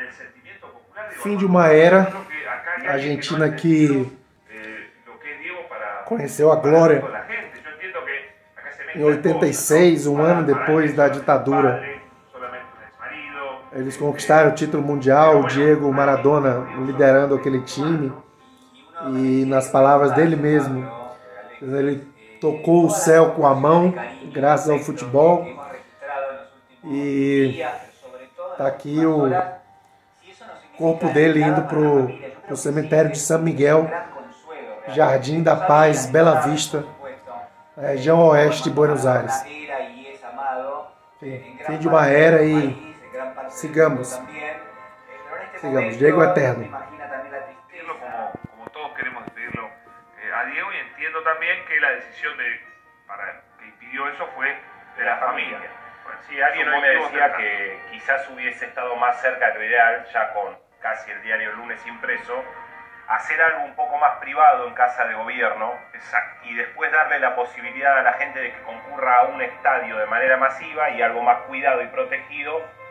Fim de uma era, a Argentina que conheceu a glória em 86, um ano depois da ditadura. Eles conquistaram o título mundial, o Diego Maradona liderando aquele time. E nas palavras dele mesmo, ele tocou o céu com a mão, graças ao futebol. E tá aqui o corpo dele indo pro cemitério de São Miguel, Jardim da Paz, Bela Vista, região oeste de Buenos Aires. Fim de uma era e sigamos. Diego Eterno. Como todos queremos despedirlo a Diego, y entiendo también que la decisión que impidió eso fue de la familia. Sí, alguien hoy me decía que quizás hubiese estado más cerca de lo ideal, ya con casi el diario Lunes impreso, hacer algo un poco más privado en casa de gobierno. Exacto. Y después darle la posibilidad a la gente de que concurra a un estadio de manera masiva y algo más cuidado y protegido